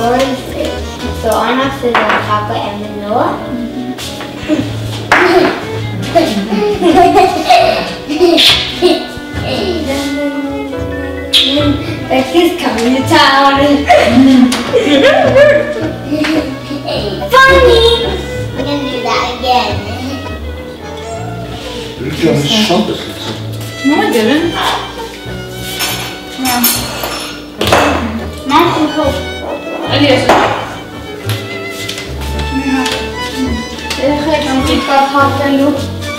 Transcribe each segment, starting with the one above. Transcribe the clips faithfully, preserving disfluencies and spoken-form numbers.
orange fruit. So on after the chocolate and vanilla. Becky's coming to town. Funny! We're gonna do that again. You're doing something. No, I didn't. No. Matt and Coke. Aliás, Deixa eu ficar rápido.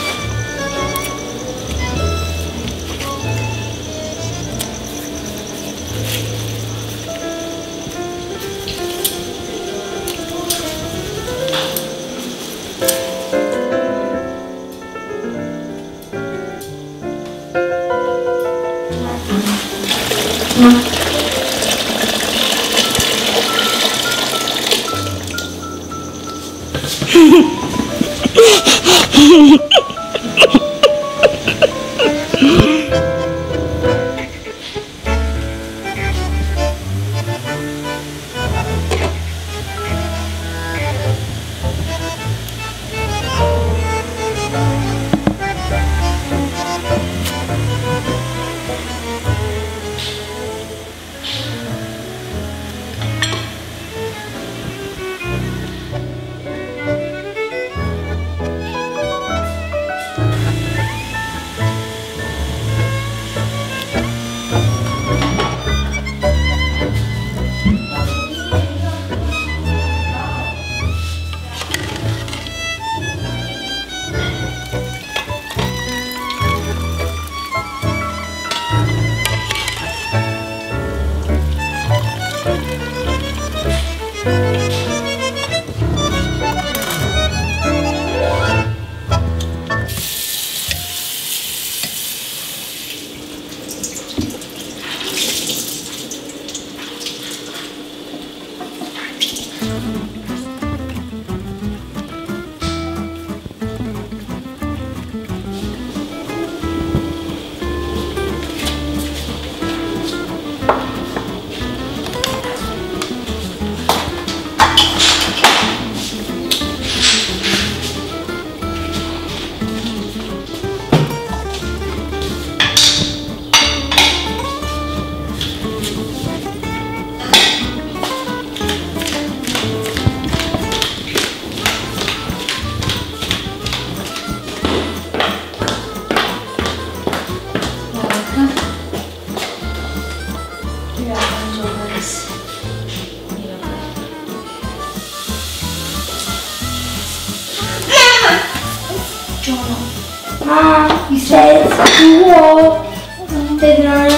Mom, you said it's cool. Dinner.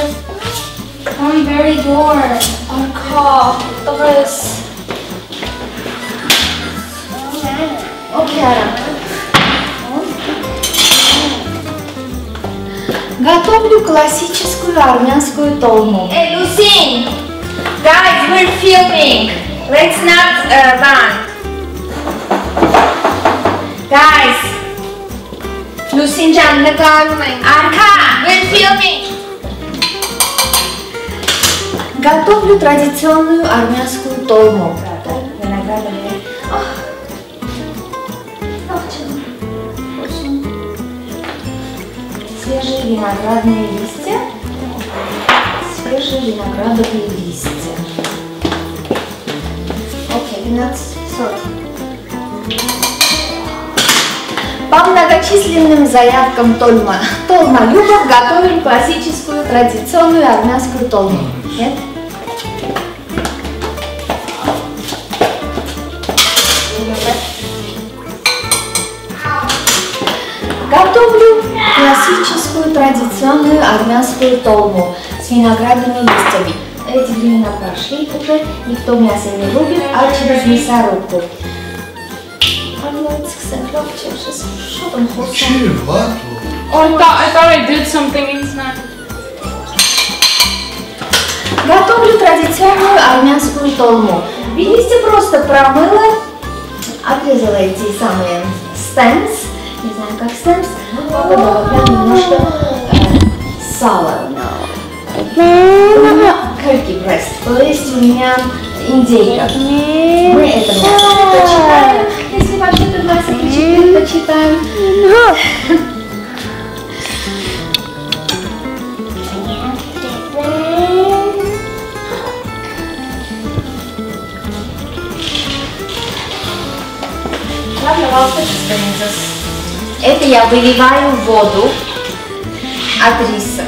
I'm very bored. arka, Doris. Окей. Готовлю классическую армянскую толму. Hey, Lucine! Guys, we're filming. Let's not uh, run. Guys, Lucine can Arka, we're filming. Готовлю традиционную армянскую толму. Свежие виноградные листья. Свежие виноградовые листья. Окей, двенадцать сорок. По многочисленным заявкам Толма, Толмолюбов готовим классическую традиционную армянскую толму. Нет? Готовлю классическую традиционную армянскую толму с виноградными листьями. Эти времена прошли уже, никто мясо не любит, а через мясорубку. Что там хочешь? Чего? Oh, I thought, I thought I did something inside. Готовлю традиционную армянскую толму. Листья просто промыла, отрезала эти самые stems, не знаю как stems, добавляю немножко э, сала. У меня turkey breast, то есть у меня индейка. Мы это мясо предпочитаем, если вообще это мясо предпочитаем. Ладно, это я выливаю воду от риса.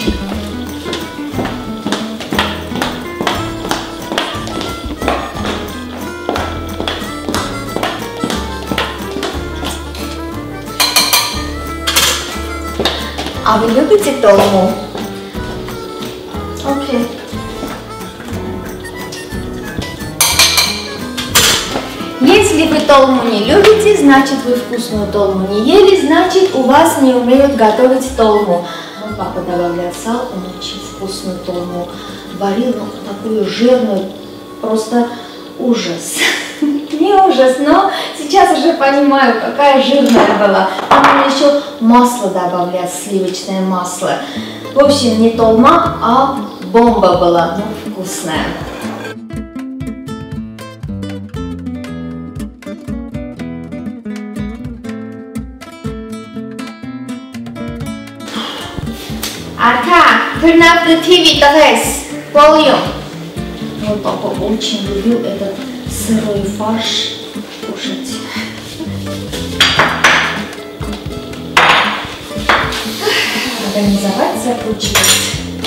А вы любите толму? Окей. Если вы толму не любите, значит вы вкусную толму не ели, значит у вас не умеют готовить толму. Мой папа добавлял сал, он очень вкусную толму варил, но такую жирную, просто ужас. Не ужас, но сейчас уже понимаю, какая жирная была. Там еще масло добавлял, сливочное масло. В общем, не толма, а бомба была, но вкусная. Арка, turn up the ти ви, товарищ, volume. Мой папа очень любил этот сырой фарш кушать. Организовать, закручивать.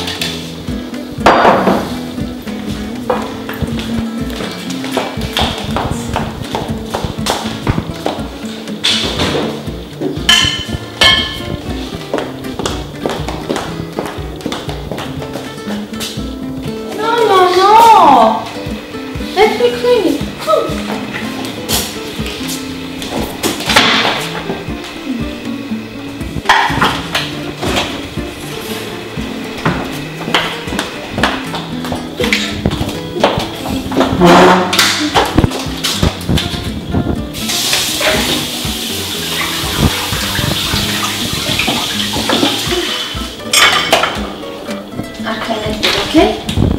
Okay?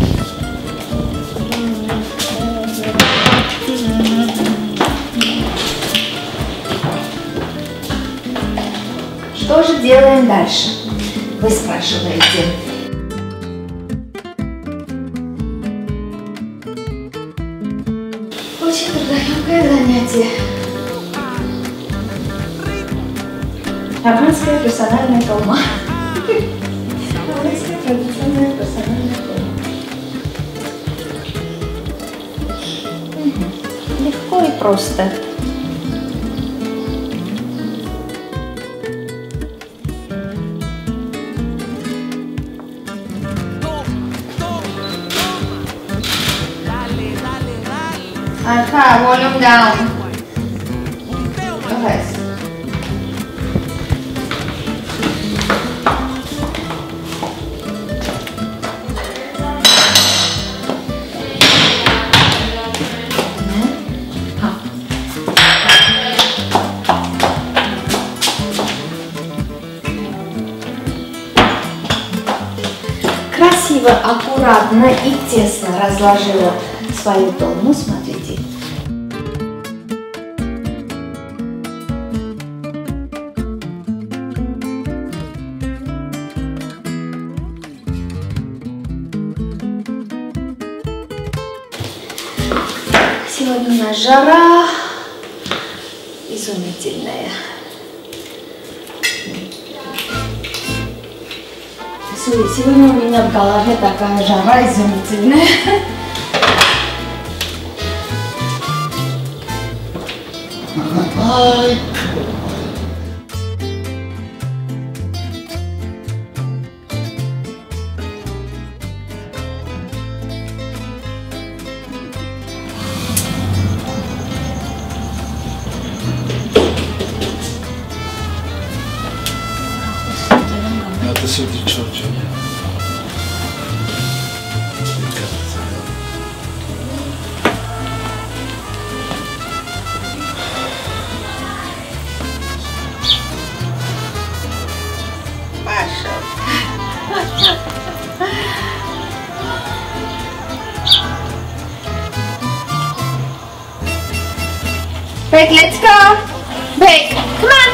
Что же делаем дальше? Вы спрашиваете. Очень трудоемкое занятие. Афганская персональная толма. Афганская традиционная персональная толма. Легко и просто. Arka, volume down. Okay. Красиво, аккуратно и тесно разложила свою толму, смотрите. Сегодня у нас жара изумительная. Сегодня у меня в голове такая жара изумительная. Ай. Это сегодня чёрт. Beck, let's go. Beck, come on.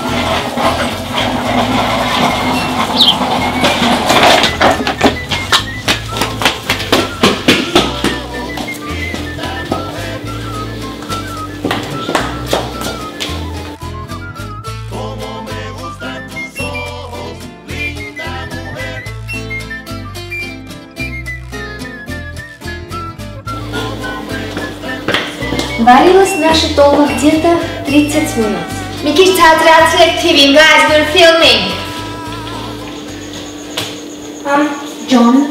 Варилась наша толма где-то тридцать минут. Miki's tatra active, guys, we're filming. Mom, John,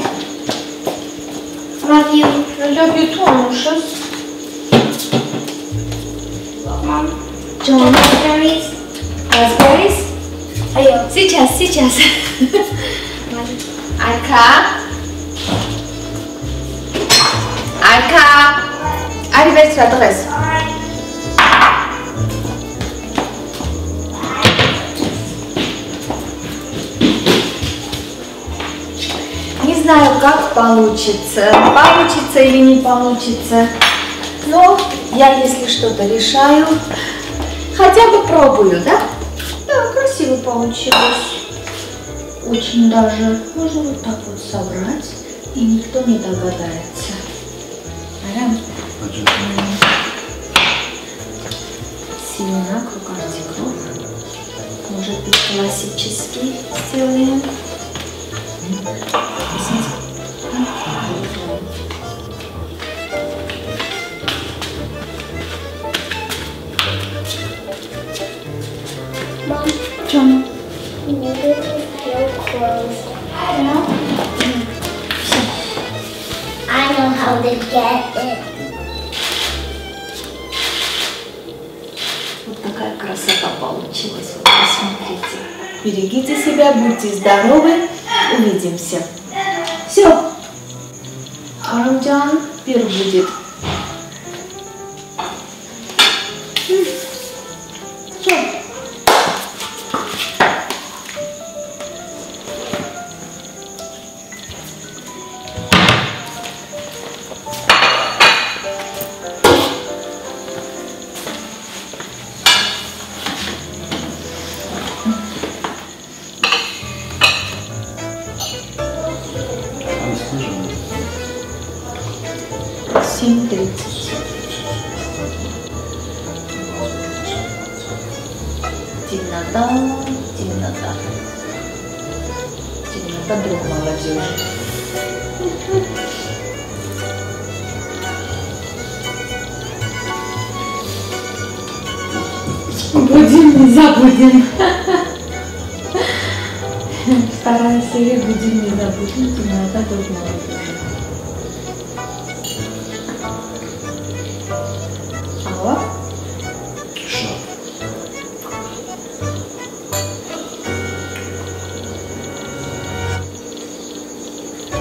love you. I love you too, Anushas. Mom, John, raspberries. raspberries? Айо. Сейчас, сейчас. Arka. Arka. Arrivederci adesso. Не знаю, как получится, получится или не получится, но я, если что-то решаю, хотя бы пробую, да? Да, красиво получилось. Очень даже. Можно вот так вот собрать, и никто не догадается. Арам. Семена крокодилов. Может быть, классический сделаем. Mom, John. you needed to feel closed. I know. I know how to get it. Вот такая красота получилась. Вот посмотрите. Берегите себя, будьте здоровы. Увидимся. Все. Арамджан пир будет. Все. семь тридцать. Темнота, темнота. Темнота друг молодежи. Будем, не забудем. Вторая серия будем, не забудем. Темнота друг молодежи. Алло? Что?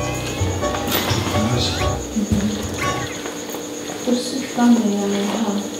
Курсы там я